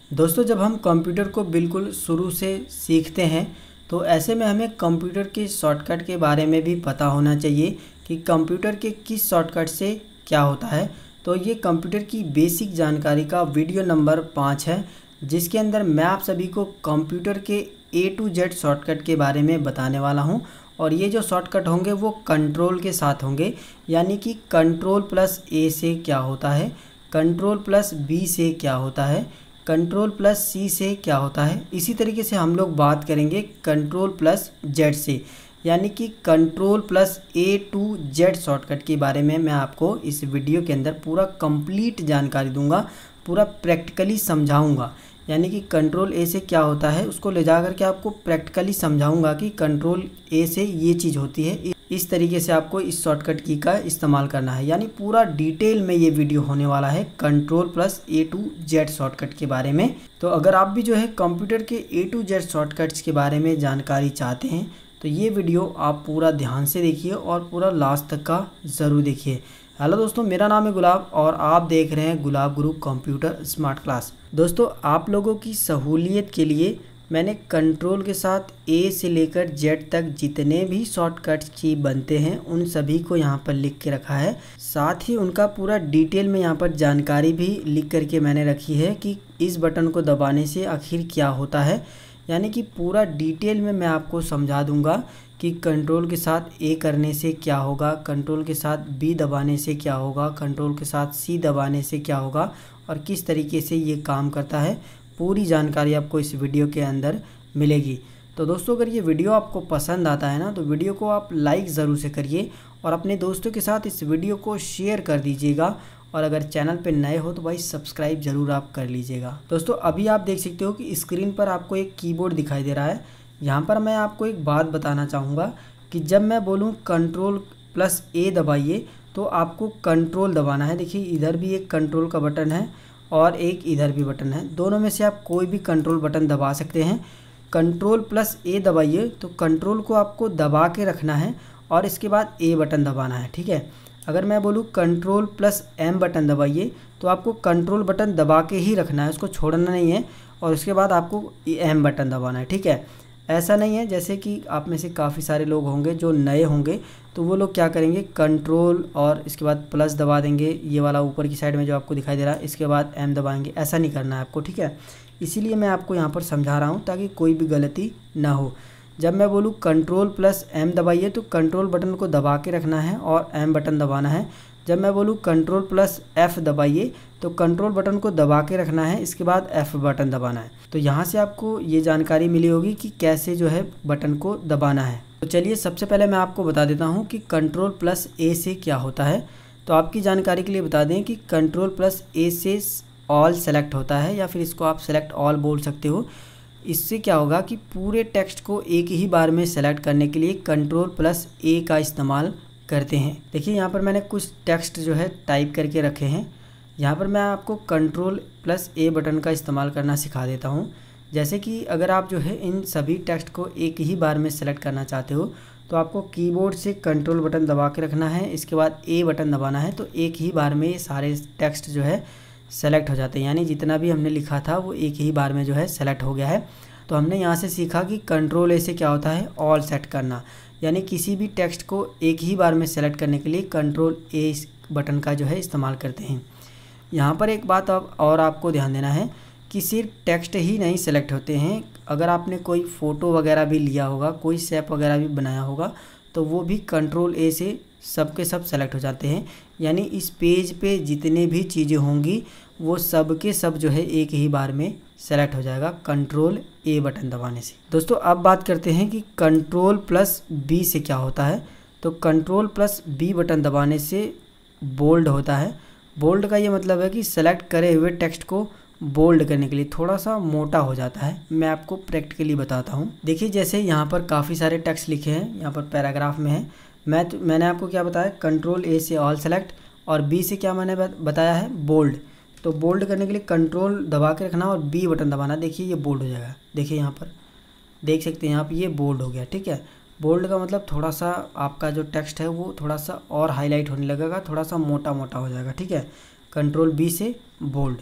दोस्तों, जब हम कंप्यूटर को बिल्कुल शुरू से सीखते हैं तो ऐसे में हमें कंप्यूटर के शॉर्टकट के बारे में भी पता होना चाहिए कि कंप्यूटर के किस शॉर्टकट से क्या होता है। तो ये कंप्यूटर की बेसिक जानकारी का वीडियो नंबर 5 है, जिसके अंदर मैं आप सभी को कंप्यूटर के A to Z शॉर्टकट के बारे में बताने वाला हूँ। और ये जो शॉर्टकट होंगे वो कंट्रोल के साथ होंगे, यानी कि कंट्रोल प्लस A से क्या होता है, कंट्रोल प्लस B से क्या होता है, कंट्रोल प्लस C से क्या होता है। इसी तरीके से हम लोग बात करेंगे कंट्रोल प्लस Z से, यानी कि control plus A to Z shortcut के बारे में मैं आपको इस वीडियो के अंदर पूरा कंप्लीट जानकारी दूंगा, पूरा प्रैक्टिकली समझाऊंगा। यानी कि कंट्रोल A से क्या होता है उसको ले जा करके आपको प्रैक्टिकली समझाऊंगा कि कंट्रोल A से ये चीज़ होती है, इस तरीके से आपको इस शॉर्टकट की का इस्तेमाल करना है। यानी पूरा डिटेल में ये वीडियो होने वाला है control plus A to Z shortcut के बारे में। तो अगर आप भी जो है कंप्यूटर के A to Z शॉर्टकट्स के बारे में जानकारी चाहते हैं तो ये वीडियो आप पूरा ध्यान से देखिए और पूरा लास्ट तक का ज़रूर देखिए। हेलो दोस्तों, मेरा नाम है गुलाब और आप देख रहे हैं गुलाब गुरु कंप्यूटर स्मार्ट क्लास। दोस्तों, आप लोगों की सहूलियत के लिए मैंने कंट्रोल के साथ A से लेकर Z तक जितने भी शॉर्टकट्स की बनते हैं उन सभी को यहाँ पर लिख के रखा है। साथ ही उनका पूरा डिटेल में यहाँ पर जानकारी भी लिख करके मैंने रखी है कि इस बटन को दबाने से आखिर क्या होता है। यानी कि पूरा डिटेल में मैं आपको समझा दूंगा कि कंट्रोल के साथ A करने से क्या होगा, कंट्रोल के साथ B दबाने से क्या होगा, कंट्रोल के साथ C दबाने से क्या होगा और किस तरीके से ये काम करता है। पूरी जानकारी आपको इस वीडियो के अंदर मिलेगी। तो दोस्तों, अगर ये वीडियो आपको पसंद आता है ना तो वीडियो को आप लाइक ज़रूर से करिए और अपने दोस्तों के साथ इस वीडियो को शेयर कर दीजिएगा। और अगर चैनल पे नए हो तो भाई सब्सक्राइब ज़रूर आप कर लीजिएगा। दोस्तों, अभी आप देख सकते हो कि स्क्रीन पर आपको एक कीबोर्ड दिखाई दे रहा है। यहाँ पर मैं आपको एक बात बताना चाहूँगा कि जब मैं बोलूँ कंट्रोल प्लस A दबाइए तो आपको कंट्रोल दबाना है। देखिए, इधर भी एक कंट्रोल का बटन है और एक इधर भी बटन है, दोनों में से आप कोई भी कंट्रोल बटन दबा सकते हैं। कंट्रोल प्लस A दबाइए तो कंट्रोल को आपको दबा के रखना है और इसके बाद A बटन दबाना है, ठीक है। अगर मैं बोलूँ कंट्रोल प्लस M बटन दबाइए तो आपको कंट्रोल बटन दबा के ही रखना है, उसको छोड़ना नहीं है और उसके बाद आपको M बटन दबाना है, ठीक है। ऐसा नहीं है जैसे कि आप में से काफ़ी सारे लोग होंगे जो नए होंगे तो वो लोग क्या करेंगे, कंट्रोल और इसके बाद प्लस दबा देंगे, ये वाला ऊपर की साइड में जो आपको दिखाई दे रहा है, इसके बाद M दबाएंगे। ऐसा नहीं करना है आपको, ठीक है। इसीलिए मैं आपको यहाँ पर समझा रहा हूँ ताकि कोई भी गलती ना हो। जब मैं बोलूँ कंट्रोल प्लस M दबाइए तो कंट्रोल बटन को दबा के रखना है और M बटन दबाना है। जब मैं बोलूँ कंट्रोल प्लस F दबाइए तो कंट्रोल बटन को दबा के रखना है, इसके बाद F बटन दबाना है। तो यहाँ से आपको ये जानकारी मिली होगी कि कैसे जो है बटन को दबाना है। तो चलिए सबसे पहले मैं आपको बता देता हूँ कि कंट्रोल प्लस A से क्या होता है। तो आपकी जानकारी के लिए बता दें कि कंट्रोल प्लस A से ऑल सेलेक्ट होता है, या फिर इसको आप सेलेक्ट ऑल बोल सकते हो। इससे क्या होगा कि पूरे टेक्स्ट को एक ही बार में सेलेक्ट करने के लिए कंट्रोल प्लस A का इस्तेमाल करते हैं। देखिए, यहाँ पर मैंने कुछ टेक्स्ट जो है टाइप करके रखे हैं। यहाँ पर मैं आपको कंट्रोल प्लस A बटन का इस्तेमाल करना सिखा देता हूँ। जैसे कि अगर आप जो है इन सभी टेक्स्ट को एक ही बार में सेलेक्ट करना चाहते हो तो आपको कीबोर्ड से कंट्रोल बटन दबा के रखना है, इसके बाद A बटन दबाना है। तो एक ही बार में ये सारे टेक्स्ट जो है सेलेक्ट हो जाते हैं, यानी जितना भी हमने लिखा था वो एक ही बार में जो है सेलेक्ट हो गया है। तो हमने यहाँ से सीखा कि कंट्रोल A से क्या होता है, ऑल सेट करना, यानी किसी भी टेक्स्ट को एक ही बार में सेलेक्ट करने के लिए कंट्रोल A बटन का जो है इस्तेमाल करते हैं। यहाँ पर एक बात अब और आपको ध्यान देना है कि सिर्फ टेक्स्ट ही नहीं सेलेक्ट होते हैं। अगर आपने कोई फ़ोटो वगैरह भी लिया होगा, कोई शेप वगैरह भी बनाया होगा तो वो भी कंट्रोल A से सब के सब सेलेक्ट हो जाते हैं। यानी इस पेज पे जितने भी चीज़ें होंगी वो सब के सब जो है एक ही बार में सेलेक्ट हो जाएगा कंट्रोल A बटन दबाने से। दोस्तों, अब बात करते हैं कि कंट्रोल प्लस B से क्या होता है। तो कंट्रोल प्लस B बटन दबाने से बोल्ड होता है। बोल्ड का ये मतलब है कि सेलेक्ट करे हुए टेक्स्ट को बोल्ड करने के लिए थोड़ा सा मोटा हो जाता है। मैं आपको प्रैक्टिकली बताता हूँ। देखिए, जैसे यहाँ पर काफ़ी सारे टेक्स्ट लिखे हैं, यहाँ पर पैराग्राफ में है। मैंने आपको क्या बताया, कंट्रोल A से ऑल सेलेक्ट और B से क्या मैंने बताया है, बोल्ड। तो बोल्ड करने के लिए कंट्रोल दबा के रखना और B बटन दबाना। देखिए, ये बोल्ड हो जाएगा। देखिए, यहाँ पर देख सकते हैं, यहाँ पर ये बोल्ड हो गया, ठीक है। बोल्ड का मतलब थोड़ा सा आपका जो टेक्स्ट है वो थोड़ा सा और हाईलाइट होने लगेगा, थोड़ा सा मोटा मोटा हो जाएगा, ठीक है। कंट्रोल B से बोल्ड।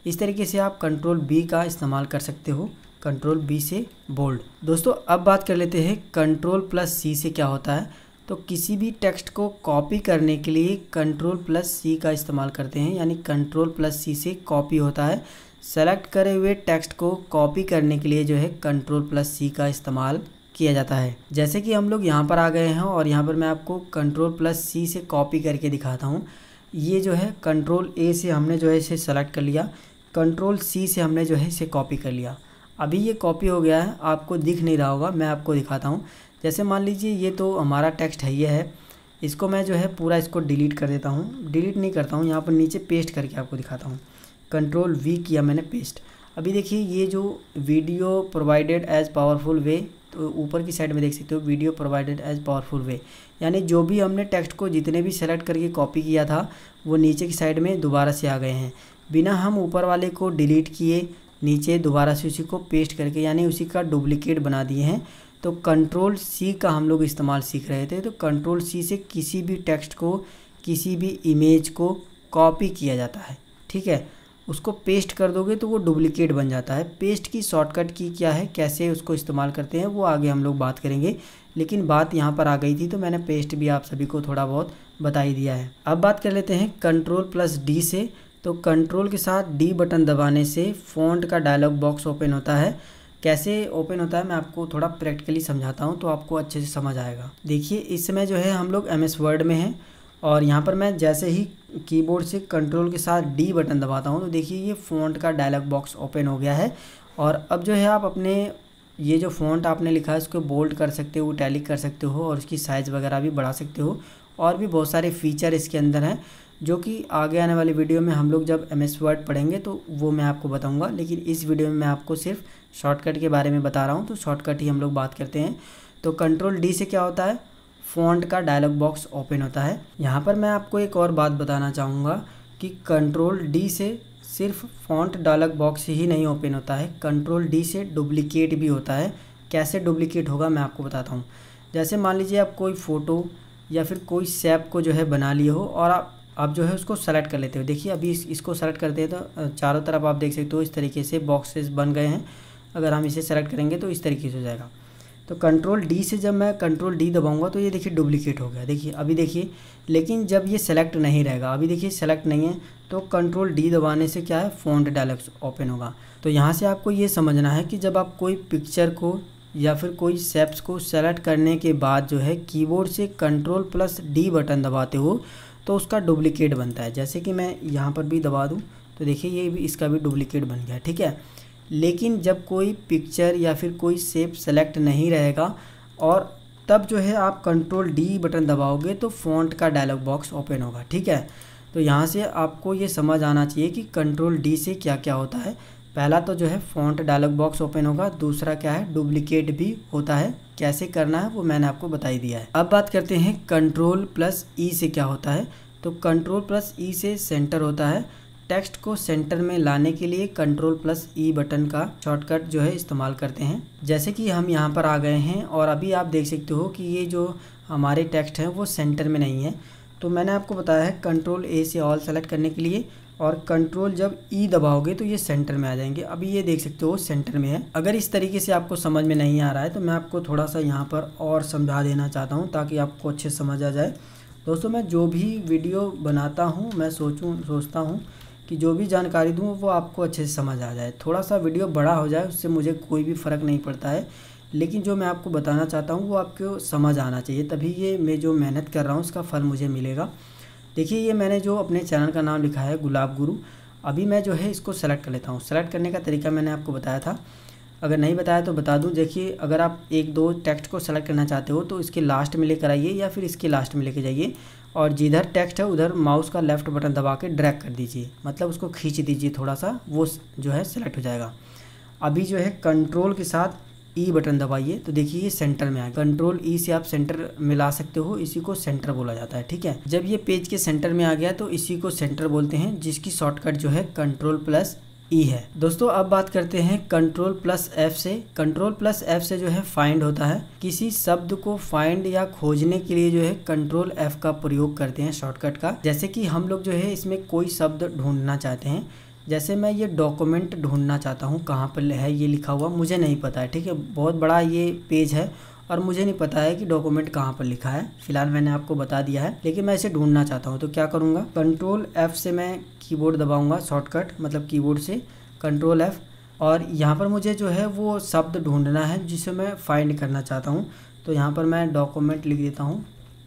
इस तरीके से आप कंट्रोल बी का इस्तेमाल कर सकते हो, कंट्रोल बी से बोल्ड। दोस्तों अब बात कर लेते हैं कंट्रोल प्लस सी से क्या होता है। तो किसी भी टेक्स्ट को कॉपी करने के लिए कंट्रोल प्लस सी का इस्तेमाल करते हैं, यानी कंट्रोल प्लस सी से कॉपी होता है। सेलेक्ट करे हुए टेक्स्ट को कॉपी करने के लिए जो है कंट्रोल प्लस सी का इस्तेमाल किया जाता है। जैसे कि हम लोग यहाँ पर आ गए हैं और यहाँ पर मैं आपको कंट्रोल प्लस सी से कॉपी करके दिखाता हूँ। ये जो है कंट्रोल ए से हमने जो है इसे सेलेक्ट कर लिया, कंट्रोल सी से हमने जो है इसे कॉपी कर लिया। अभी ये कॉपी हो गया है, आपको दिख नहीं रहा होगा, मैं आपको दिखाता हूँ। जैसे मान लीजिए ये तो हमारा टेक्स्ट है, ये है, इसको मैं जो है पूरा इसको डिलीट कर देता हूँ। डिलीट नहीं करता हूँ, यहाँ पर नीचे पेस्ट करके आपको दिखाता हूँ। कंट्रोल वी किया मैंने, पेस्ट। अभी देखिए ये जो video provided as powerful way, तो ऊपर की साइड में देख सकते हो video provided as powerful way, यानी जो भी हमने टेक्स्ट को जितने भी सेलेक्ट करके कॉपी किया था वो नीचे की साइड में दोबारा से आ गए हैं, बिना हम ऊपर वाले को डिलीट किए नीचे दोबारा से उसी को पेस्ट करके, यानी उसी का डुप्लीकेट बना दिए हैं। तो कंट्रोल सी का हम लोग इस्तेमाल सीख रहे थे। तो कंट्रोल सी से किसी भी टेक्स्ट को, किसी भी इमेज को कॉपी किया जाता है, ठीक है। उसको पेस्ट कर दोगे तो वो डुप्लीकेट बन जाता है। पेस्ट की शॉर्टकट की क्या है, कैसे उसको इस्तेमाल करते हैं, वो आगे हम लोग बात करेंगे, लेकिन बात यहाँ पर आ गई थी तो मैंने पेस्ट भी आप सभी को थोड़ा बहुत बता ही दिया है। अब बात कर लेते हैं कंट्रोल प्लस डी से। तो कंट्रोल के साथ डी बटन दबाने से फ़ॉन्ट का डायलॉग बॉक्स ओपन होता है। कैसे ओपन होता है मैं आपको थोड़ा प्रैक्टिकली समझाता हूँ तो आपको अच्छे से समझ आएगा। देखिए इस समय जो है हम लोग MS वर्ड में हैं और यहाँ पर मैं जैसे ही कीबोर्ड से कंट्रोल के साथ डी बटन दबाता हूँ तो देखिए ये फ़ॉन्ट का डायलॉग बॉक्स ओपन हो गया है। और अब जो है आप अपने ये जो फ़ॉन्ट आपने लिखा है उसको बोल्ड कर सकते हो, इटैलिक कर सकते हो और उसकी साइज़ वगैरह भी बढ़ा सकते हो। और भी बहुत सारे फीचर इसके अंदर हैं जो कि आगे आने वाली वीडियो में हम लोग जब MS वर्ड पढ़ेंगे तो वो मैं आपको बताऊंगा, लेकिन इस वीडियो में मैं आपको सिर्फ शॉर्टकट के बारे में बता रहा हूं। तो शॉर्टकट ही हम लोग बात करते हैं। तो कंट्रोल डी से क्या होता है, फ़ॉन्ट का डायलॉग बॉक्स ओपन होता है। यहाँ पर मैं आपको एक और बात बताना चाहूँगा कि कंट्रोल डी से सिर्फ फ़ॉन्ट डायलॉग बॉक्स ही नहीं ओपन होता है, कंट्रोल डी से डुप्लीकेट भी होता है। कैसे डुप्लीकेट होगा मैं आपको बताता हूँ। जैसे मान लीजिए आप कोई फ़ोटो या फिर कोई शेप को जो है बना लिए हो और आप जो है उसको सेलेक्ट कर लेते हो। देखिए अभी इसको सेलेक्ट करते हैं तो चारों तरफ आप देख सकते हो इस तरीके से बॉक्सेस बन गए हैं। अगर हम इसे सेलेक्ट करेंगे तो इस तरीके से हो जाएगा। तो कंट्रोल डी से जब मैं कंट्रोल डी दबाऊंगा तो ये देखिए डुप्लीकेट हो गया, देखिए अभी देखिए। लेकिन जब ये सेलेक्ट नहीं रहेगा, अभी देखिए सेलेक्ट नहीं है, तो कंट्रोल डी दबाने से क्या है, फ़ॉन्ट डायलॉग ओपन होगा। तो यहाँ से आपको ये समझना है कि जब आप कोई पिक्चर को या फिर कोई शेप्स को सेलेक्ट करने के बाद जो है कीबोर्ड से कंट्रोल प्लस डी बटन दबाते हो तो उसका डुप्लीकेट बनता है। जैसे कि मैं यहाँ पर भी दबा दूँ तो देखिए ये भी, इसका भी डुप्लीकेट बन गया, ठीक है। लेकिन जब कोई पिक्चर या फिर कोई शेप सेलेक्ट नहीं रहेगा और तब जो है आप कंट्रोल डी बटन दबाओगे तो फ़ॉन्ट का डायलॉग बॉक्स ओपन होगा, ठीक है। तो यहाँ से आपको ये समझ आना चाहिए कि कंट्रोल डी से क्या क्या होता है। पहला तो जो है फ़ॉन्ट डायलॉग बॉक्स ओपन होगा, दूसरा क्या है, डुप्लीकेट भी होता है। कैसे करना है वो मैंने आपको बता ही दिया है। अब बात करते हैं कंट्रोल प्लस ई से क्या होता है। तो कंट्रोल प्लस ई से सेंटर होता है। टेक्स्ट को सेंटर में लाने के लिए कंट्रोल प्लस ई बटन का शॉर्टकट जो है इस्तेमाल करते हैं। जैसे कि हम यहाँ पर आ गए हैं और अभी आप देख सकते हो कि ये जो हमारे टेक्स्ट हैं वो सेंटर में नहीं है। तो मैंने आपको बताया है कंट्रोल ए से ऑल सेलेक्ट करने के लिए और कंट्रोल जब ई दबाओगे तो ये सेंटर में आ जाएंगे। अभी ये देख सकते हो सेंटर में है। अगर इस तरीके से आपको समझ में नहीं आ रहा है तो मैं आपको थोड़ा सा यहाँ पर और समझा देना चाहता हूँ ताकि आपको अच्छे से समझ आ जाए। दोस्तों मैं जो भी वीडियो बनाता हूँ मैं सोचता हूँ कि जो भी जानकारी दूँ वो आपको अच्छे से समझ आ जाए। थोड़ा सा वीडियो बड़ा हो जाए उससे मुझे कोई भी फ़र्क नहीं पड़ता है, लेकिन जो मैं आपको बताना चाहता हूँ वो आपको समझ आना चाहिए, तभी ये मैं जो मेहनत कर रहा हूँ उसका फल मुझे मिलेगा। देखिए ये मैंने जो अपने चैनल का नाम लिखा है गुलाब गुरु। अभी मैं जो है इसको सेलेक्ट कर लेता हूँ। सेलेक्ट करने का तरीका मैंने आपको बताया था, अगर नहीं बताया तो बता दूं। देखिए अगर आप एक दो टेक्स्ट को सेलेक्ट करना चाहते हो तो इसके लास्ट में लेकर आइए या फिर इसके लास्ट में लेके जाइए और जिधर टेक्स्ट है उधर माउस का लेफ़्ट बटन दबा के ड्रैग कर दीजिए, मतलब उसको खींच दीजिए थोड़ा सा, वो जो है सेलेक्ट हो जाएगा। अभी जो है कंट्रोल के साथ ई बटन दबाइए तो देखिए ये सेंटर में आएगा। कंट्रोल ई से आप सेंटर मिला सकते हो, इसी को सेंटर बोला जाता है, ठीक है। जब ये पेज के सेंटर में आ गया तो इसी को सेंटर बोलते हैं, जिसकी शॉर्टकट जो है कंट्रोल प्लस ई है। दोस्तों अब बात करते हैं कंट्रोल प्लस एफ से। कंट्रोल प्लस एफ से जो है फाइंड होता है। किसी शब्द को फाइंड या खोजने के लिए जो है कंट्रोल एफ का प्रयोग करते हैं शॉर्टकट का। जैसे कि हम लोग जो है इसमें कोई शब्द ढूंढना चाहते हैं, जैसे मैं ये डॉक्यूमेंट ढूंढना चाहता हूँ, कहाँ पर है ये लिखा हुआ मुझे नहीं पता है, ठीक है, बहुत बड़ा ये पेज है और मुझे नहीं पता है कि डॉक्यूमेंट कहाँ पर लिखा है। फिलहाल मैंने आपको बता दिया है, लेकिन मैं इसे ढूंढना चाहता हूँ तो क्या करूँगा, कंट्रोल F से मैं कीबोर्ड दबाऊँगा, शॉर्टकट मतलब कीबोर्ड से कंट्रोल F, और यहाँ पर मुझे जो है वो शब्द ढूंढना है जिसे मैं फाइंड करना चाहता हूँ। तो यहाँ पर मैं डॉक्यूमेंट लिख देता हूँ।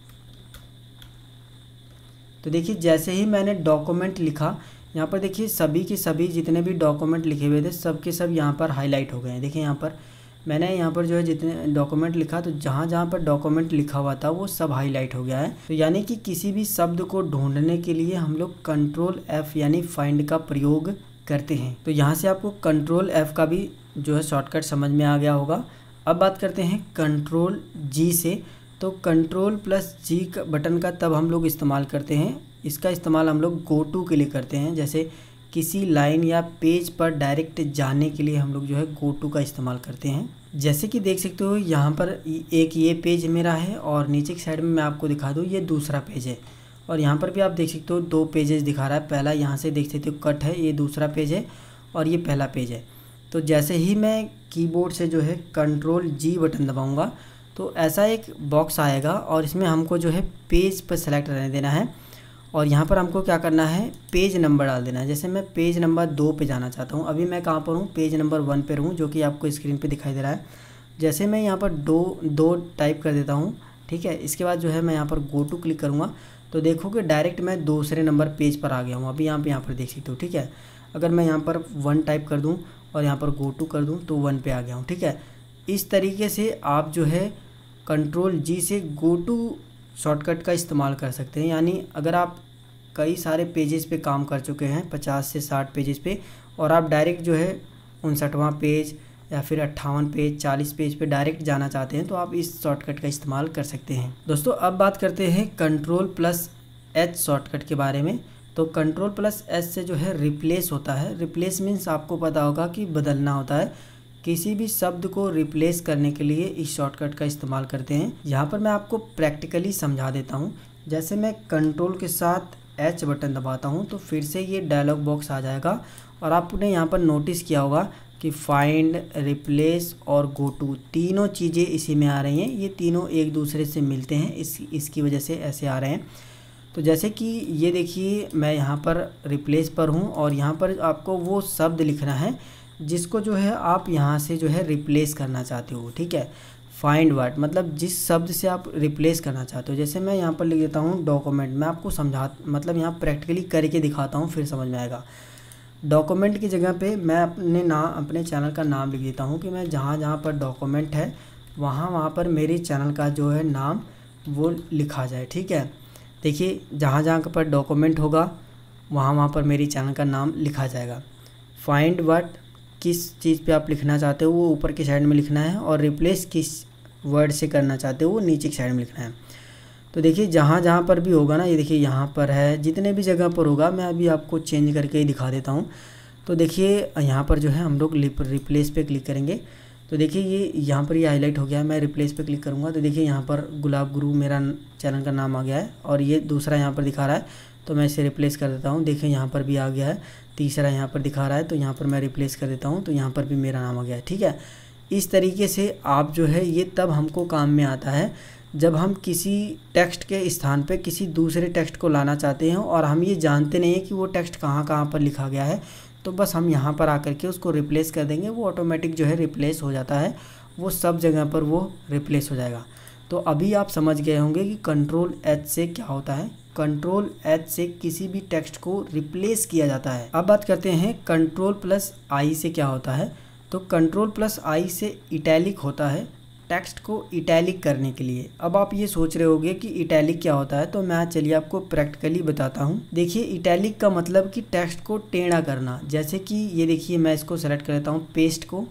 तो देखिए जैसे ही मैंने डॉक्यूमेंट लिखा, यहाँ पर देखिए सभी के सभी जितने भी डॉक्यूमेंट लिखे हुए थे सब के सब यहाँ पर हाईलाइट हो गए हैं। देखिए यहाँ पर मैंने यहाँ पर जो है जितने डॉक्यूमेंट लिखा, तो जहाँ जहाँ पर डॉक्यूमेंट लिखा हुआ था वो सब हाईलाइट हो गया है। तो यानी कि किसी भी शब्द को ढूंढने के लिए हम लोग कंट्रोल F यानी फाइंड का प्रयोग करते हैं। तो यहाँ से आपको कंट्रोल F का भी जो है शॉर्टकट समझ में आ गया होगा। अब बात करते हैं कंट्रोल G से। तो कंट्रोल प्लस G बटन का तब हम लोग इस्तेमाल करते हैं, इसका इस्तेमाल हम लोग गो टू के लिए करते हैं। जैसे किसी लाइन या पेज पर डायरेक्ट जाने के लिए हम लोग जो है गो टू का इस्तेमाल करते हैं। जैसे कि देख सकते हो यहाँ पर एक ये पेज मेरा है और नीचे की साइड में मैं आपको दिखा दूँ ये दूसरा पेज है, और यहाँ पर भी आप देख सकते हो 2 पेजेस दिखा रहा है। पहला यहाँ से देख सकते हो कट है, ये दूसरा पेज है और ये पहला पेज है। तो जैसे ही मैं कीबोर्ड से जो है कंट्रोल G बटन दबाऊँगा तो ऐसा एक बॉक्स आएगा और इसमें हमको जो है पेज पर सेलेक्ट रहने देना है और यहाँ पर हमको क्या करना है, पेज नंबर डाल देना है। जैसे मैं पेज नंबर 2 पे जाना चाहता हूँ, अभी मैं कहाँ पर हूँ, पेज नंबर 1 पे हूँ, जो कि आपको स्क्रीन पे दिखाई दे रहा है। जैसे मैं यहाँ पर दो टाइप कर देता हूँ, ठीक है, इसके बाद जो है मैं यहाँ पर गो टू क्लिक करूँगा तो देखो कि डायरेक्ट मैं दूसरे नंबर पेज पर आ गया हूँ। अभी यहाँ पर देख सकते हो, ठीक है। अगर मैं यहाँ पर 1 टाइप कर दूँ और यहाँ पर गो टू कर दूँ तो 1 पे आ गया हूँ, ठीक है। इस तरीके से आप जो है कंट्रोल G से गो टू शॉर्टकट का इस्तेमाल कर सकते हैं। यानी अगर आप कई सारे पेजेस पे काम कर चुके हैं, 50 से 60 पेजेस पे, और आप डायरेक्ट जो है 59वां पेज या फिर 58 पेज 40 पेज पे डायरेक्ट जाना चाहते हैं तो आप इस शॉर्टकट का इस्तेमाल कर सकते हैं। दोस्तों अब बात करते हैं कंट्रोल प्लस H शॉर्टकट के बारे में। तो कंट्रोल प्लस H से जो है रिप्लेस होता है। रिप्लेस मीन्स आपको पता होगा कि बदलना होता है। किसी भी शब्द को रिप्लेस करने के लिए इस शॉर्टकट का इस्तेमाल करते हैं। यहाँ पर मैं आपको प्रैक्टिकली समझा देता हूँ। जैसे मैं कंट्रोल के साथ H बटन दबाता हूँ तो फिर से ये डायलॉग बॉक्स आ जाएगा और आपने यहाँ पर नोटिस किया होगा कि फाइंड, रिप्लेस और गो टू तीनों चीज़ें इसी में आ रही हैं। ये तीनों एक दूसरे से मिलते हैं, इसकी वजह से ऐसे आ रहे हैं। तो जैसे कि ये देखिए मैं यहाँ पर रिप्लेस पर हूँ और यहाँ पर आपको वो शब्द लिखना है जिसको जो है आप यहाँ से जो है रिप्लेस करना चाहते हो, ठीक है। फाइंड वर्ड मतलब जिस शब्द से आप रिप्लेस करना चाहते हो। जैसे मैं यहाँ पर लिख देता हूँ डॉक्यूमेंट, मैं आपको मतलब यहाँ प्रैक्टिकली करके दिखाता हूँ फिर समझ में आएगा। डॉक्यूमेंट की जगह पे मैं अपने चैनल का नाम लिख देता हूँ कि मैं जहाँ पर डॉक्यूमेंट है वहाँ पर मेरे चैनल का जो है नाम वो लिखा जाए, ठीक है। देखिए जहाँ पर डॉक्यूमेंट होगा वहाँ पर मेरी चैनल का नाम लिखा जाएगा। फाइंड वर्ड किस चीज़ पे आप लिखना चाहते हो वो ऊपर की साइड में लिखना है और रिप्लेस किस वर्ड से करना चाहते हो वो नीचे की साइड में लिखना है। तो देखिए जहाँ पर भी होगा ना, ये देखिए यहाँ पर है, जितने भी जगह पर होगा मैं अभी आपको चेंज करके ही दिखा देता हूँ। तो देखिए यहाँ पर जो है हम लोग रिप्लेस पे क्लिक करेंगे तो देखिए ये यहाँ पर ये हाईलाइट हो गया है। मैं रिप्लेस पे क्लिक करूँगा तो देखिए यहाँ पर गुलाब गुरु मेरा चैनल का नाम आ गया है और ये दूसरा यहाँ पर दिखा रहा है तो मैं इसे रिप्लेस कर देता हूँ। देखिए यहाँ पर भी आ गया है, तीसरा यहाँ पर दिखा रहा है तो यहाँ पर मैं रिप्लेस कर देता हूँ तो यहाँ पर भी मेरा नाम आ गया है, ठीक है। इस तरीके से आप जो है ये तब हमको काम में आता है जब हम किसी टेक्स्ट के स्थान पे किसी दूसरे टेक्स्ट को लाना चाहते हैं और हम ये जानते नहीं हैं कि वो टेक्स्ट कहाँ पर लिखा गया है। तो बस हम यहाँ पर आकर के उसको रिप्लेस कर देंगे, वो ऑटोमेटिक जो है रिप्लेस हो जाता है, वो सब जगह पर वो रिप्लेस हो जाएगा। तो अभी आप समझ गए होंगे कि कंट्रोल H से क्या होता है। कंट्रोल H से किसी भी टेक्स्ट को रिप्लेस किया जाता है। अब बात करते हैं कंट्रोल प्लस I से क्या होता है। तो कंट्रोल प्लस I से इटैलिक होता है, टेक्स्ट को इटैलिक करने के लिए। अब आप ये सोच रहे होंगे कि इटैलिक क्या होता है, तो मैं चलिए आपको प्रैक्टिकली बताता हूँ। देखिए इटैलिक का मतलब कि टेक्स्ट को टेढ़ा करना। जैसे कि ये देखिए मैं इसको सेलेक्ट कर लेता हूँ, पेस्ट को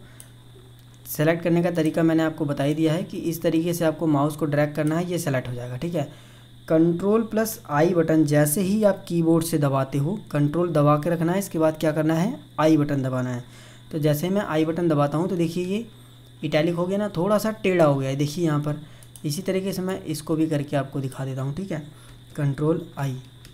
सेलेक्ट करने का तरीका मैंने आपको बता ही दिया है कि इस तरीके से आपको माउस को ड्रैग करना है, ये सेलेक्ट हो जाएगा, ठीक है। कंट्रोल प्लस I बटन जैसे ही आप कीबोर्ड से दबाते हो, कंट्रोल दबा के रखना है, इसके बाद क्या करना है I बटन दबाना है। तो जैसे मैं I बटन दबाता हूँ तो देखिए ये इटैलिक हो गया ना, थोड़ा सा टेढ़ा हो गया है, देखिए यहाँ पर। इसी तरीके से मैं इसको भी करके आपको दिखा देता हूँ, ठीक है। कंट्रोल I,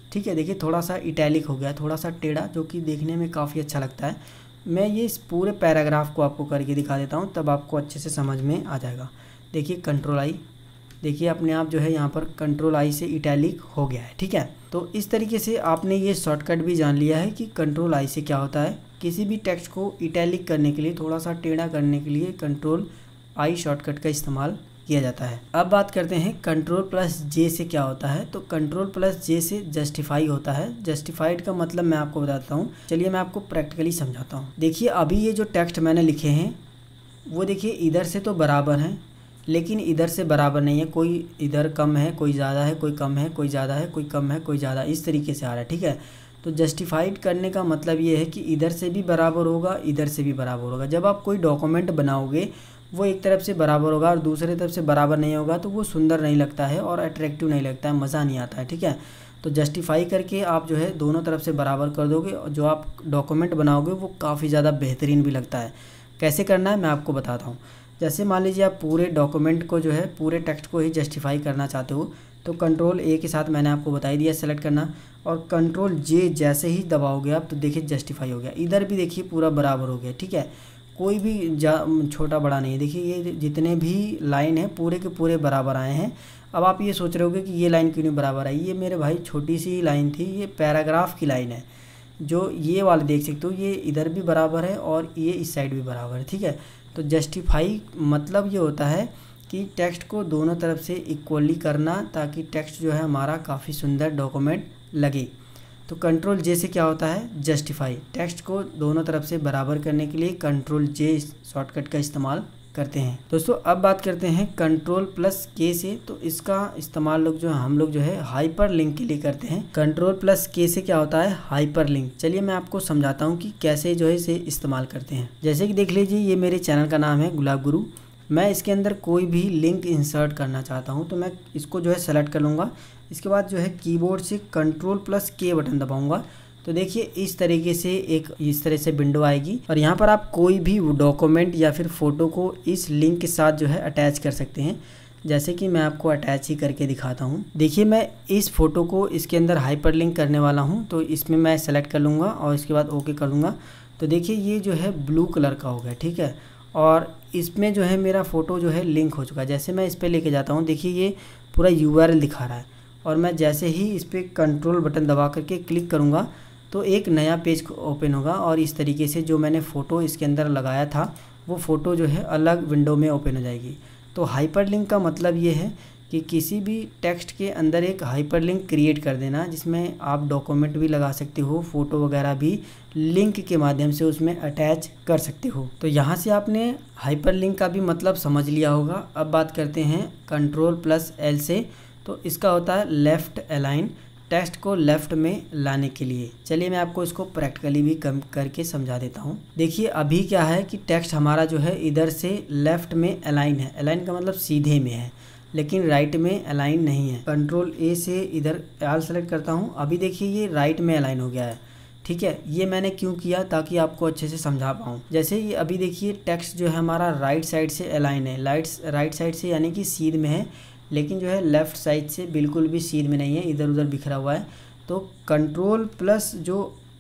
ठीक है। देखिए थोड़ा सा इटैलिक हो गया, थोड़ा सा टेढ़ा, जो कि देखने में काफ़ी अच्छा लगता है। मैं ये इस पूरे पैराग्राफ को आपको करके दिखा देता हूँ, तब आपको अच्छे से समझ में आ जाएगा। देखिए कंट्रोल आई, देखिए अपने आप जो है यहाँ पर कंट्रोल आई से इटैलिक हो गया है, ठीक है। तो इस तरीके से आपने ये शॉर्टकट भी जान लिया है कि कंट्रोल आई से क्या होता है। किसी भी टेक्स्ट को इटैलिक करने के लिए, थोड़ा सा टेढ़ा करने के लिए कंट्रोल आई शॉर्टकट का इस्तेमाल किया जाता है। अब बात करते हैं कंट्रोल प्लस जे से क्या होता है। तो कंट्रोल प्लस जे से जस्टिफाई होता है। जस्टिफाइड का मतलब मैं आपको बताता हूँ, चलिए मैं आपको प्रैक्टिकली समझाता हूँ। देखिए अभी ये जो टेक्स्ट मैंने लिखे हैं वो देखिए इधर से तो बराबर हैं, लेकिन इधर से बराबर नहीं है। कोई इधर कम है, कोई ज़्यादा है, कोई कम है, कोई ज़्यादा है, कोई कम है, कोई ज़्यादा, इस तरीके से आ रहा है, ठीक है। तो जस्टिफाइड करने का मतलब ये है कि इधर से भी बराबर होगा, इधर से भी बराबर होगा। जब आप कोई डॉक्यूमेंट बनाओगे वो एक तरफ से बराबर होगा और दूसरे तरफ से बराबर नहीं होगा तो वो सुंदर नहीं लगता है और अट्रैक्टिव नहीं लगता है, मज़ा नहीं आता है, ठीक है। तो जस्टिफाई करके आप जो है दोनों तरफ से बराबर कर दोगे और जो आप डॉक्यूमेंट बनाओगे वो काफ़ी ज़्यादा बेहतरीन भी लगता है। कैसे करना है मैं आपको बताता हूँ। जैसे मान लीजिए आप पूरे डॉक्यूमेंट को जो है, पूरे टेक्स्ट को ही जस्टिफाई करना चाहते हो, तो कंट्रोल ए के साथ मैंने आपको बता ही दिया सेलेक्ट करना, और कंट्रोल जे जैसे ही दबाओगे आप तो देखिए जस्टिफाई हो गया। इधर भी देखिए पूरा बराबर हो गया, ठीक है, कोई भी छोटा बड़ा नहीं है। देखिए ये जितने भी लाइन है पूरे के पूरे बराबर आए हैं। अब आप ये सोच रहे होगे कि ये लाइन क्यों नहीं बराबर आई। ये मेरे भाई छोटी सी लाइन थी, ये पैराग्राफ की लाइन है। जो ये वाले देख सकते हो ये इधर भी बराबर है और ये इस साइड भी बराबर है, ठीक है। तो जस्टिफाई मतलब ये होता है कि टेक्स्ट को दोनों तरफ से इक्वली करना, ताकि टेक्स्ट जो है हमारा काफ़ी सुंदर डॉक्यूमेंट लगे। तो कंट्रोल जे से क्या होता है, जस्टिफाई। टेक्स्ट को दोनों तरफ से बराबर करने के लिए कंट्रोल जे शॉर्टकट का इस्तेमाल करते हैं। दोस्तों अब बात करते हैं कंट्रोल प्लस के से। तो इसका इस्तेमाल हम लोग जो है हाइपर लिंक के लिए करते हैं। कंट्रोल प्लस के से क्या होता है, हाइपर लिंक। चलिए मैं आपको समझाता हूँ कि कैसे जो है इसे इस्तेमाल करते हैं। जैसे कि देख लीजिए ये मेरे चैनल का नाम है गुलाब गुरु। मैं इसके अंदर कोई भी लिंक इंसर्ट करना चाहता हूँ तो मैं इसको जो है सेलेक्ट कर लूँगा। इसके बाद जो है कीबोर्ड से कंट्रोल प्लस के बटन दबाऊँगा तो देखिए इस तरीके से इस तरह से विंडो आएगी और यहाँ पर आप कोई भी डॉक्यूमेंट या फिर फ़ोटो को इस लिंक के साथ जो है अटैच कर सकते हैं। जैसे कि मैं आपको अटैच ही करके दिखाता हूँ। देखिए मैं इस फ़ोटो को इसके अंदर हाइपर लिंक करने वाला हूँ, तो इसमें मैं सेलेक्ट कर लूँगा और इसके बाद ओके कर लूँगा। तो देखिए ये जो है ब्लू कलर का हो गया, ठीक है, और इसमें जो है मेरा फ़ोटो जो है लिंक हो चुका है। जैसे मैं इस पर लेके जाता हूँ देखिए ये पूरा URL दिखा रहा है और मैं जैसे ही इस पर कंट्रोल बटन दबा करके क्लिक करूँगा तो एक नया पेज ओपन होगा और इस तरीके से जो मैंने फ़ोटो इसके अंदर लगाया था वो फ़ोटो जो है अलग विंडो में ओपन हो जाएगी। तो हाइपरलिंक का मतलब ये है कि किसी भी टेक्स्ट के अंदर एक हाइपरलिंक क्रिएट कर देना, जिसमें आप डॉक्यूमेंट भी लगा सकते हो, फ़ोटो वगैरह भी लिंक के माध्यम से उसमें अटैच कर सकते हो। तो यहाँ से आपने हाइपरलिंक का भी मतलब समझ लिया होगा। अब बात करते हैं कंट्रोल प्लस L से। तो इसका होता है लेफ़्ट अलाइन, टेक्स्ट को लेफ़्ट में लाने के लिए। चलिए मैं आपको इसको प्रैक्टिकली भी कम करके समझा देता हूँ। देखिए अभी क्या है कि टेक्स्ट हमारा जो है इधर से लेफ़्ट में अलाइन है। अलाइन का मतलब सीधे में है, लेकिन राइट में अलाइन नहीं है। कंट्रोल A से इधर ऑल सेलेक्ट करता हूँ। अभी देखिए ये राइट में अलाइन हो गया है, ठीक है। ये मैंने क्यों किया, ताकि आपको अच्छे से समझा पाऊँ। जैसे ये अभी देखिए टेक्स्ट जो है हमारा राइट साइड से अलाइन है, राइट साइड से यानी कि सीध में है, लेकिन जो है लेफ़्ट साइड से बिल्कुल भी सीध में नहीं है, इधर उधर बिखरा हुआ है। तो कंट्रोल प्लस जो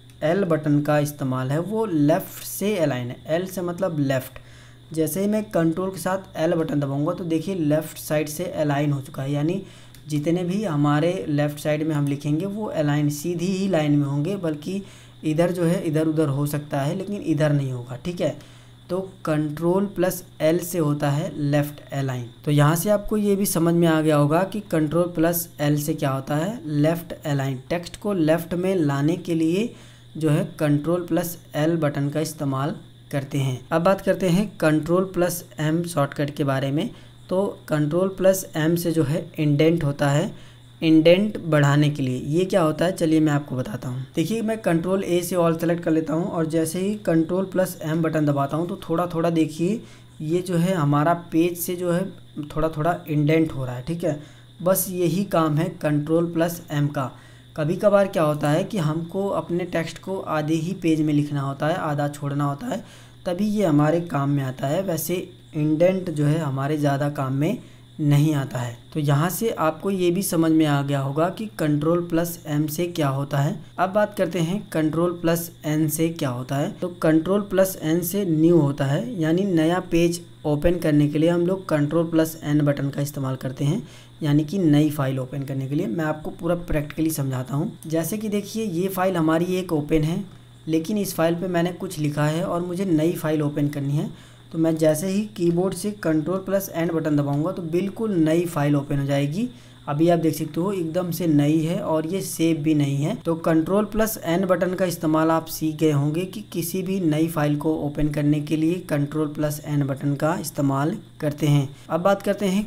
L बटन का इस्तेमाल है वो लेफ़्ट से अलाइन है। L से मतलब लेफ़्ट। जैसे ही मैं कंट्रोल के साथ L बटन दबाऊंगा तो देखिए लेफ़्ट साइड से अलाइन हो चुका है, यानी जितने भी हमारे लेफ़्ट साइड में हम लिखेंगे वो अलाइन सीधी ही लाइन में होंगे, बल्कि इधर जो है इधर उधर हो सकता है लेकिन इधर नहीं होगा, ठीक है। तो कंट्रोल प्लस L से होता है लेफ़्ट अलाइन। तो यहाँ से आपको ये भी समझ में आ गया होगा कि कंट्रोल प्लस L से क्या होता है, लेफ़्ट अलाइन। टेक्स्ट को लेफ़्ट में लाने के लिए जो है कंट्रोल प्लस L बटन का इस्तेमाल करते हैं। अब बात करते हैं कंट्रोल प्लस M शॉर्टकट के बारे में। तो कंट्रोल प्लस M से जो है इंडेंट होता है, इंडेंट बढ़ाने के लिए। ये क्या होता है चलिए मैं आपको बताता हूँ। देखिए मैं कंट्रोल A से ऑल सेलेक्ट कर लेता हूँ और जैसे ही कंट्रोल प्लस M बटन दबाता हूँ तो थोड़ा थोड़ा देखिए ये जो है हमारा पेज से जो है थोड़ा थोड़ा इंडेंट हो रहा है, ठीक है। बस यही काम है कंट्रोल प्लस M का। कभी कभार क्या होता है कि हमको अपने टेक्स्ट को आधे ही पेज में लिखना होता है, आधा छोड़ना होता है, तभी ये हमारे काम में आता है। वैसे इंडेंट जो है हमारे ज़्यादा काम में नहीं आता है। तो यहाँ से आपको ये भी समझ में आ गया होगा कि Ctrl+M से क्या होता है। अब बात करते हैं Ctrl+N से क्या होता है। तो Ctrl+N से न्यू होता है, यानी नया पेज ओपन करने के लिए हम लोग Ctrl+N बटन का इस्तेमाल करते हैं, यानी कि नई फाइल ओपन करने के लिए। मैं आपको पूरा प्रैक्टिकली समझाता हूँ। जैसे कि देखिए ये फाइल हमारी एक ओपन है, लेकिन इस फाइल पे मैंने कुछ लिखा है और मुझे नई फाइल ओपन करनी है। तो मैं जैसे ही कीबोर्ड से Ctrl+N बटन दबाऊंगा तो बिल्कुल नई फाइल ओपन हो जाएगी। अभी आप देख सकते हो एकदम से नई है और ये सेव भी नहीं है। तो Ctrl+N बटन का इस्तेमाल आप सीख गए होंगे कि किसी भी नई फाइल को ओपन करने के लिए Ctrl+N बटन का इस्तेमाल करते हैं। अब बात करते हैं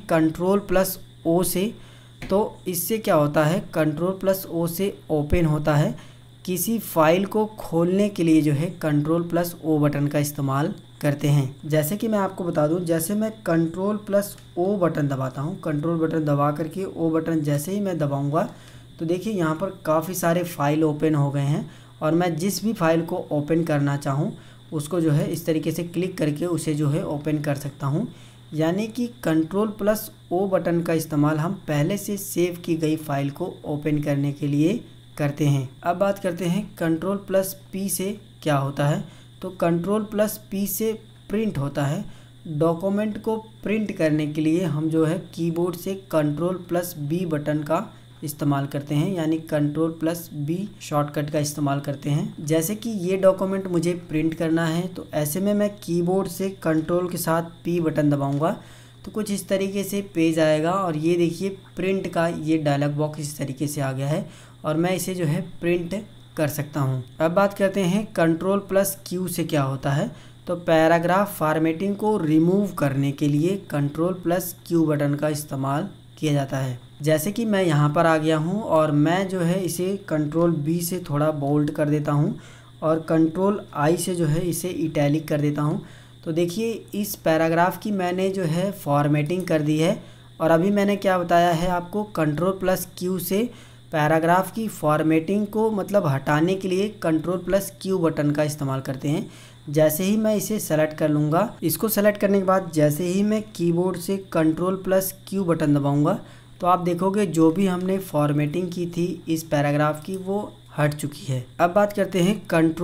Ctrl+O से। तो इससे क्या होता है, Ctrl+O से ओपन होता है। किसी फाइल को खोलने के लिए जो है Ctrl+O बटन का इस्तेमाल करते हैं। जैसे कि मैं आपको बता दूं, जैसे मैं Ctrl+O बटन दबाता हूं, कंट्रोल बटन दबा करके O बटन जैसे ही मैं दबाऊंगा तो देखिए यहाँ पर काफ़ी सारे फाइल ओपन हो गए हैं और मैं जिस भी फाइल को ओपन करना चाहूँ उसको जो है इस तरीके से क्लिक करके उसे जो है ओपन कर सकता हूँ। यानी कि Ctrl+O बटन का इस्तेमाल हम पहले से सेव की गई फाइल को ओपन करने के लिए करते हैं। अब बात करते हैं Ctrl+P से क्या होता है। तो Ctrl+P से प्रिंट होता है। डॉक्यूमेंट को प्रिंट करने के लिए हम जो है कीबोर्ड से Ctrl+B बटन का इस्तेमाल करते हैं, यानी Ctrl+B शॉर्टकट का इस्तेमाल करते हैं। जैसे कि ये डॉक्यूमेंट मुझे प्रिंट करना है तो ऐसे में मैं कीबोर्ड से कंट्रोल के साथ P बटन दबाऊंगा तो कुछ इस तरीके से पेज आएगा और ये देखिए प्रिंट का ये डायलॉग बॉक्स इस तरीके से आ गया है और मैं इसे जो है प्रिंट कर सकता हूँ। अब बात करते हैं Ctrl+Q से क्या होता है। तो पैराग्राफ फॉर्मेटिंग को रिमूव करने के लिए Ctrl+Q बटन का इस्तेमाल किया जाता है। जैसे कि मैं यहाँ पर आ गया हूँ और मैं जो है इसे Ctrl+B से थोड़ा बोल्ड कर देता हूँ और Ctrl+I से जो है इसे इटैलिक कर देता हूँ। तो देखिए इस पैराग्राफ की मैंने जो है फॉर्मेटिंग कर दी है और अभी मैंने क्या बताया है आपको, Ctrl+Q से पैराग्राफ की फॉर्मेटिंग को मतलब हटाने के लिए Ctrl+Q बटन का इस्तेमाल करते हैं। जैसे ही मैं इसे सेलेक्ट कर लूँगा, इसको सेलेक्ट करने के बाद जैसे ही मैं कीबोर्ड से Ctrl+Q बटन दबाऊँगा तो आप देखोगे जो भी हमने फॉर्मेटिंग की थी इस पैराग्राफ की वो हट चुकी है। अब बात करते हैं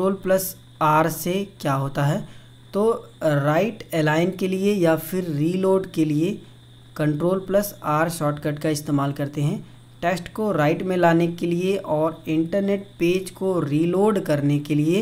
Ctrl+R से क्या होता है। तो राइट अलाइन के लिए या फिर रीलोड के लिए Ctrl+R शॉर्टकट का इस्तेमाल करते हैं। टेक्स्ट को राइट में लाने के लिए और इंटरनेट पेज को रीलोड करने के लिए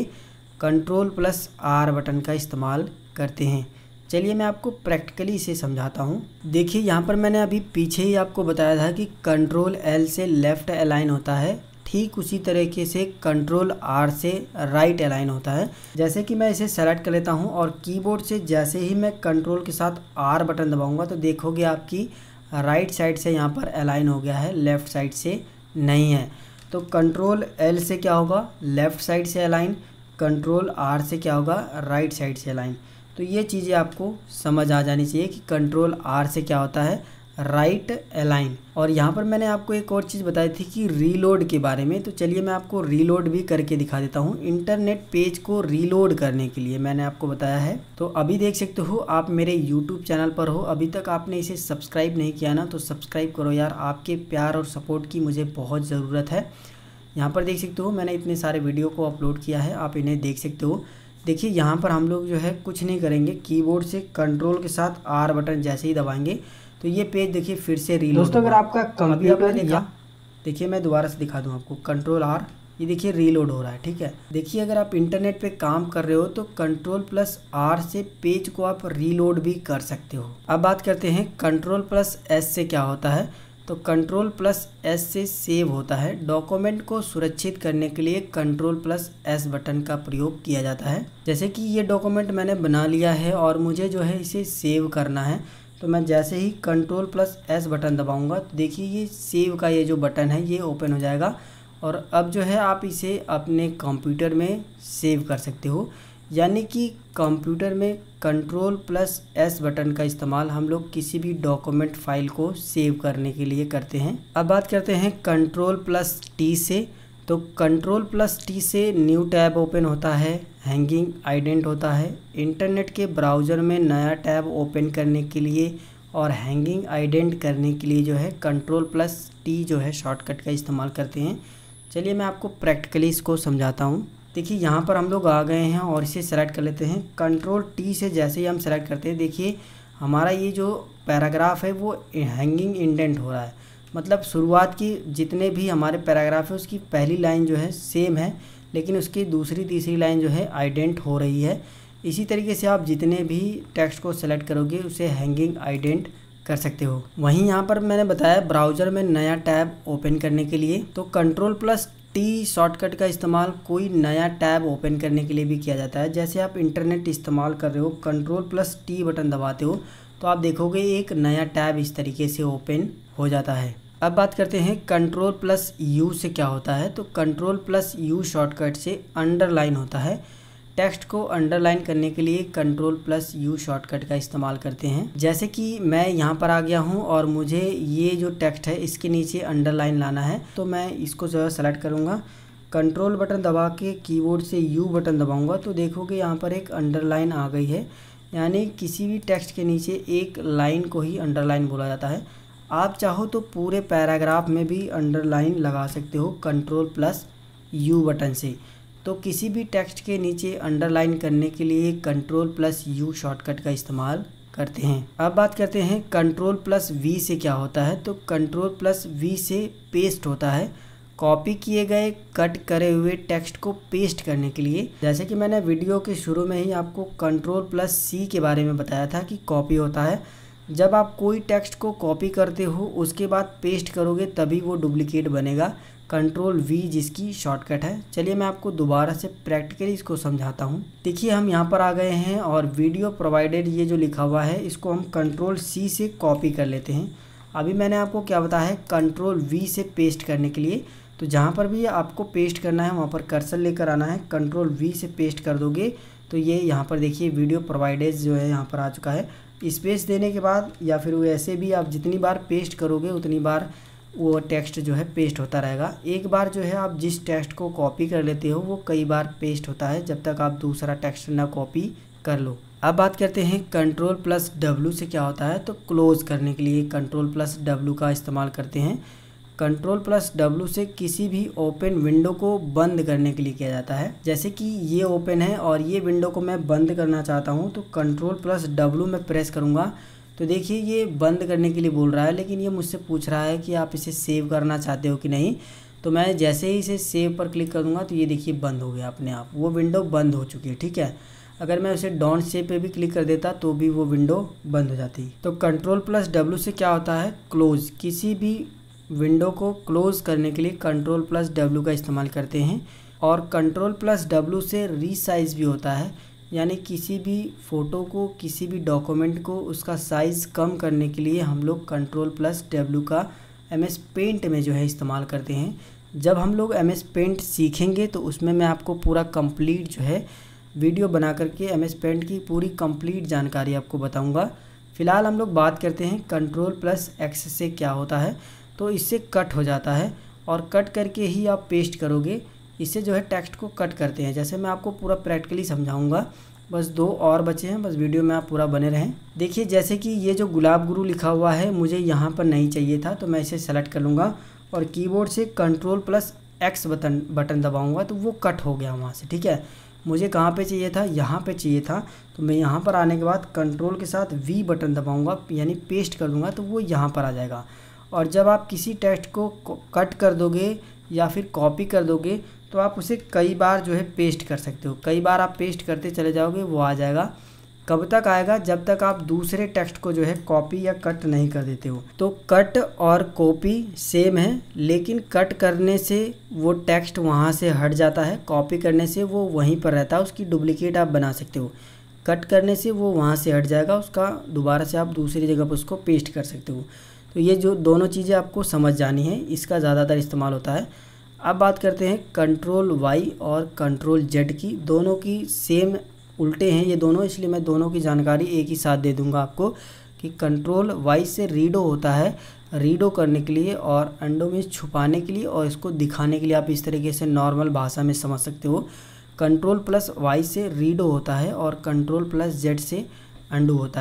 Ctrl+R बटन का इस्तेमाल करते हैं। चलिए मैं आपको प्रैक्टिकली इसे समझाता हूँ। देखिए यहाँ पर मैंने अभी पीछे ही आपको बताया था कि Ctrl+L से लेफ़्ट अलाइन होता है, ठीक उसी तरीके से Ctrl+R से राइट अलाइन होता है। जैसे कि मैं इसे सेलेक्ट कर लेता हूँ और कीबोर्ड से जैसे ही मैं कंट्रोल के साथ R बटन दबाऊँगा तो देखोगे आपकी राइट साइड से यहाँ पर अलाइन हो गया है, लेफ़्ट साइड से नहीं है। तो Ctrl+L से क्या होगा, लेफ़्ट साइड से अलाइन, Ctrl+R से क्या होगा, राइट साइड से अलाइन। तो ये चीज़ें आपको समझ आ जानी चाहिए कि Ctrl+R से क्या होता है, राइट अलाइन। और यहाँ पर मैंने आपको एक और चीज़ बताई थी कि रीलोड के बारे में। तो चलिए मैं आपको रीलोड भी करके दिखा देता हूँ। इंटरनेट पेज को रीलोड करने के लिए मैंने आपको बताया है। तो अभी देख सकते हो आप मेरे यूट्यूब चैनल पर हो, अभी तक आपने इसे सब्सक्राइब नहीं किया ना तो सब्सक्राइब करो यार, आपके प्यार और सपोर्ट की मुझे बहुत ज़रूरत है। यहाँ पर देख सकते हो मैंने इतने सारे वीडियो को अपलोड किया है, आप इन्हें देख सकते हो। देखिए यहाँ पर हम लोग जो है कुछ नहीं करेंगे, कीबोर्ड से कंट्रोल के साथ R बटन जैसे ही दबाएंगे तो ये पेज देखिए फिर से रीलोड। दोस्तों अगर आपका कंप्यूटर देखा, देखिए मैं दोबारा से दिखा दूँ आपको, Ctrl+R, ये देखिए रीलोड हो रहा है, ठीक है। देखिए अगर आप इंटरनेट पे काम कर रहे हो तो Ctrl+R से पेज को आप रीलोड भी कर सकते हो। अब बात करते हैं Ctrl+S से क्या होता है। तो Ctrl+S से सेव होता है। डॉक्यूमेंट को सुरक्षित करने के लिए Ctrl+S बटन का प्रयोग किया जाता है। जैसे कि ये डॉक्यूमेंट मैंने बना लिया है और मुझे जो है इसे सेव करना है, तो मैं जैसे ही Ctrl+S बटन दबाऊंगा तो देखिए ये सेव का ये जो बटन है ये ओपन हो जाएगा और अब जो है आप इसे अपने कंप्यूटर में सेव कर सकते हो। यानी कि कंप्यूटर में Ctrl+S बटन का इस्तेमाल हम लोग किसी भी डॉक्यूमेंट फाइल को सेव करने के लिए करते हैं। अब बात करते हैं Ctrl+T से। तो Ctrl+T से न्यू टैब ओपन होता है, हैंगिंग आइडेंट होता है। इंटरनेट के ब्राउज़र में नया टैब ओपन करने के लिए और हैंगिंग आइडेंट करने के लिए जो है Ctrl+T जो है शॉर्टकट का इस्तेमाल करते हैं। चलिए मैं आपको प्रैक्टिकली इसको समझाता हूँ। देखिए यहाँ पर हम लोग आ गए हैं और इसे सेलेक्ट कर लेते हैं। Ctrl+T से जैसे ही हम सेलेक्ट करते हैं, देखिए हमारा ये जो पैराग्राफ है वो हैंगिंग इंडेंट हो रहा है। मतलब शुरुआत की जितने भी हमारे पैराग्राफ है उसकी पहली लाइन जो है सेम है, लेकिन उसकी दूसरी तीसरी लाइन जो है आइडेंट हो रही है। इसी तरीके से आप जितने भी टेक्स्ट को सेलेक्ट करोगे उसे हैंगिंग आइडेंट कर सकते हो। वहीं यहाँ पर मैंने बताया ब्राउज़र में नया टैब ओपन करने के लिए तो Ctrl+T शॉर्टकट का इस्तेमाल कोई नया टैब ओपन करने के लिए भी किया जाता है। जैसे आप इंटरनेट इस्तेमाल कर रहे हो, Ctrl+T बटन दबाते हो तो आप देखोगे एक नया टैब इस तरीके से ओपन हो जाता है। अब बात करते हैं Ctrl+U से क्या होता है। तो Ctrl+U शॉर्टकट से अंडरलाइन होता है। टेक्स्ट को अंडरलाइन करने के लिए Ctrl+U शॉर्टकट का इस्तेमाल करते हैं। जैसे कि मैं यहाँ पर आ गया हूँ और मुझे ये जो टेक्स्ट है इसके नीचे अंडरलाइन लाना है, तो मैं इसको जो है सेलेक्ट करूँगा, कंट्रोल बटन दबा के कीबोर्ड से U बटन दबाऊँगा तो देखोगे यहाँ पर एक अंडरलाइन आ गई है। यानी किसी भी टेक्स्ट के नीचे एक लाइन को ही अंडरलाइन बोला जाता है। आप चाहो तो पूरे पैराग्राफ में भी अंडरलाइन लगा सकते हो Ctrl+U बटन से। तो किसी भी टेक्स्ट के नीचे अंडरलाइन करने के लिए Ctrl+U शॉर्टकट का इस्तेमाल करते हैं। अब बात करते हैं Ctrl+V से क्या होता है। तो Ctrl+V से पेस्ट होता है। कॉपी किए गए कट करे हुए टेक्स्ट को पेस्ट करने के लिए, जैसे कि मैंने वीडियो के शुरू में ही आपको Ctrl+C के बारे में बताया था कि कॉपी होता है। जब आप कोई टेक्स्ट को कॉपी करते हो उसके बाद पेस्ट करोगे तभी वो डुप्लीकेट बनेगा। Ctrl+V जिसकी शॉर्टकट है। चलिए मैं आपको दोबारा से प्रैक्टिकली इसको समझाता हूँ। देखिए हम यहाँ पर आ गए हैं और वीडियो प्रोवाइडेड ये जो लिखा हुआ है इसको हम Ctrl+C से कॉपी कर लेते हैं। अभी मैंने आपको क्या बताया है Ctrl+V से पेस्ट करने के लिए। तो जहाँ पर भी आपको पेस्ट करना है वहाँ पर कर्सर लेकर आना है, Ctrl+V से पेस्ट कर दोगे तो ये यहाँ पर देखिए वीडियो प्रोवाइडेड जो है यहाँ पर आ चुका है। स्पेस देने के बाद या फिर वैसे भी आप जितनी बार पेस्ट करोगे उतनी बार वो टेक्स्ट जो है पेस्ट होता रहेगा। एक बार जो है आप जिस टेक्स्ट को कॉपी कर लेते हो वो कई बार पेस्ट होता है जब तक आप दूसरा टेक्स्ट ना कॉपी कर लो। अब बात करते हैं Ctrl+W से क्या होता है। तो क्लोज़ करने के लिए Ctrl+W का इस्तेमाल करते हैं। Ctrl+W से किसी भी ओपन विंडो को बंद करने के लिए किया जाता है। जैसे कि ये ओपन है और ये विंडो को मैं बंद करना चाहता हूँ तो Ctrl+W में प्रेस करूँगा तो देखिए ये बंद करने के लिए बोल रहा है, लेकिन ये मुझसे पूछ रहा है कि आप इसे सेव करना चाहते हो कि नहीं। तो मैं जैसे ही इसे सेव पर क्लिक करूँगा तो ये देखिए बंद हो गया अपने आप, वो विंडो बंद हो चुकी है। ठीक है, अगर मैं उसे डोंट सेव पे भी क्लिक कर देता तो भी वो विंडो बंद हो जाती। तो Ctrl+W से क्या होता है, क्लोज़। किसी भी विंडो को क्लोज़ करने के लिए Ctrl+W का इस्तेमाल करते हैं। और Ctrl+W से रीसाइज भी होता है, यानी किसी भी फ़ोटो को, किसी भी डॉक्यूमेंट को उसका साइज़ कम करने के लिए हम लोग Ctrl+W का MS पेंट में जो है इस्तेमाल करते हैं। जब हम लोग MS पेंट सीखेंगे तो उसमें मैं आपको पूरा कंप्लीट जो है वीडियो बना करके MS पेंट की पूरी कंप्लीट जानकारी आपको बताऊंगा। फ़िलहाल हम लोग बात करते हैं Ctrl+X से क्या होता है। तो इससे कट हो जाता है और कट करके ही आप पेस्ट करोगे। इससे जो है टेक्स्ट को कट करते हैं, जैसे मैं आपको पूरा प्रैक्टिकली समझाऊंगा। बस 2 और बचे हैं, बस वीडियो में आप पूरा बने रहें। देखिए जैसे कि ये जो गुलाब गुरु लिखा हुआ है मुझे यहाँ पर नहीं चाहिए था तो मैं इसे सेलेक्ट कर लूँगा और कीबोर्ड से Ctrl+X बटन दबाऊँगा तो वो कट हो गया वहाँ से। ठीक है, मुझे कहाँ पे चाहिए था, यहाँ पे चाहिए था। तो मैं यहाँ पर आने के बाद कंट्रोल के साथ V बटन दबाऊँगा यानी पेस्ट कर दूँगा तो वो यहाँ पर आ जाएगा। और जब आप किसी टेक्स्ट को कट कर दोगे या फिर कॉपी कर दोगे तो आप उसे कई बार जो है पेस्ट कर सकते हो। कई बार आप पेस्ट करते चले जाओगे वो आ जाएगा। कब तक आएगा, जब तक आप दूसरे टेक्स्ट को जो है कॉपी या कट नहीं कर देते हो। तो कट और कॉपी सेम है, लेकिन कट करने से वो टेक्स्ट वहाँ से हट जाता है, कॉपी करने से वो वहीं पर रहता है, उसकी डुप्लीकेट आप बना सकते हो। कट करने से वो वहाँ से हट जाएगा, उसका दोबारा से आप दूसरी जगह पर उसको पेस्ट कर सकते हो। तो ये जो दोनों चीज़ें आपको समझ जानी है, इसका ज़्यादातर इस्तेमाल होता है। अब बात करते हैं Ctrl+Y और Ctrl+Z की। दोनों की सेम उल्टे हैं ये दोनों, इसलिए मैं दोनों की जानकारी एक ही साथ दे दूंगा आपको कि Ctrl+Y से रीडो होता है, रीडो करने के लिए, और अंडो में छुपाने के लिए, और इसको दिखाने के लिए आप इस तरीके से नॉर्मल भाषा में समझ सकते हो। Ctrl+Y से रीडो होता है और Ctrl+Z से अंडो होता है।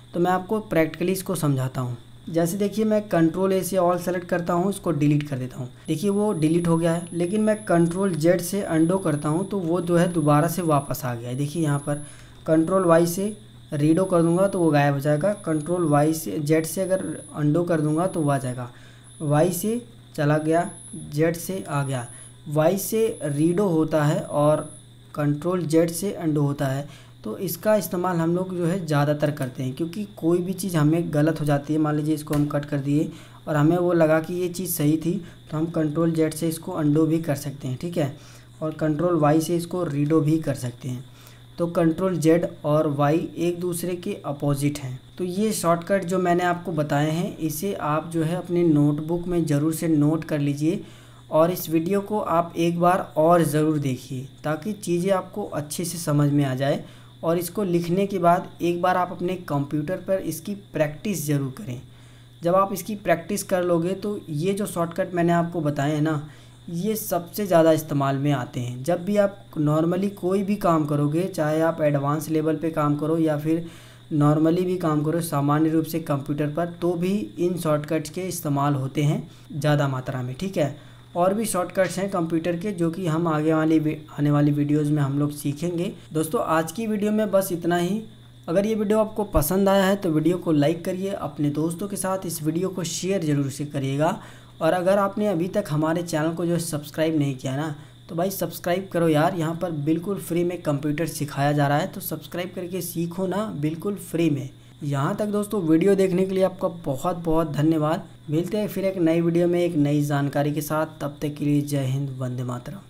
तो मैं आपको प्रैक्टिकली इसको समझाता हूँ। जैसे देखिए मैं कंट्रोल ए से ऑल सेलेक्ट करता हूँ, इसको डिलीट कर देता हूँ। देखिए वो डिलीट हो गया है, लेकिन मैं कंट्रोल जेड से अंडो करता हूँ तो वो जो है दोबारा से वापस आ गया है। देखिए यहाँ पर कंट्रोल वाई से रीडो कर दूंगा तो वो गायब हो जाएगा। कंट्रोल वाई से जेड से अगर अंडो कर दूंगा तो वो आ जाएगा। वाई से चला गया, जेड से आ गया। वाई से रीडो होता है और कंट्रोल जेड से अंडो होता है। तो इसका इस्तेमाल हम लोग जो है ज़्यादातर करते हैं, क्योंकि कोई भी चीज़ हमें गलत हो जाती है। मान लीजिए इसको हम कट कर दिए और हमें वो लगा कि ये चीज़ सही थी, तो हम कंट्रोल जेड से इसको अंडो भी कर सकते हैं, ठीक है। और कंट्रोल वाई से इसको रीडो भी कर सकते हैं। तो कंट्रोल जेड और वाई एक दूसरे के अपोजिट हैं। तो ये शॉर्टकट जो मैंने आपको बताए हैं, इसे आप जो है अपने नोटबुक में ज़रूर से नोट कर लीजिए और इस वीडियो को आप एक बार और ज़रूर देखिए, ताकि चीज़ें आपको अच्छे से समझ में आ जाए। और इसको लिखने के बाद एक बार आप अपने कंप्यूटर पर इसकी प्रैक्टिस ज़रूर करें। जब आप इसकी प्रैक्टिस कर लोगे तो ये जो शॉर्टकट मैंने आपको बताए हैं ना, ये सबसे ज़्यादा इस्तेमाल में आते हैं। जब भी आप नॉर्मली कोई भी काम करोगे, चाहे आप एडवांस लेवल पे काम करो या फिर नॉर्मली भी काम करो सामान्य रूप से कंप्यूटर पर, तो भी इन शॉर्टकट्स के इस्तेमाल होते हैं ज़्यादा मात्रा में, ठीक है। और भी शॉर्टकट्स हैं कंप्यूटर के जो कि हम आने वाली वीडियोज़ में हम लोग सीखेंगे। दोस्तों आज की वीडियो में बस इतना ही। अगर ये वीडियो आपको पसंद आया है तो वीडियो को लाइक करिए, अपने दोस्तों के साथ इस वीडियो को शेयर ज़रूर से करिएगा। और अगर आपने अभी तक हमारे चैनल को जो है सब्सक्राइब नहीं किया ना, तो भाई सब्सक्राइब करो यार। यहाँ पर बिल्कुल फ्री में कंप्यूटर सिखाया जा रहा है, तो सब्सक्राइब करके सीखो ना, बिल्कुल फ्री में। यहाँ तक दोस्तों वीडियो देखने के लिए आपका बहुत बहुत धन्यवाद। मिलते हैं फिर एक नई वीडियो में एक नई जानकारी के साथ। तब तक के लिए जय हिंद, वंदे मातरम।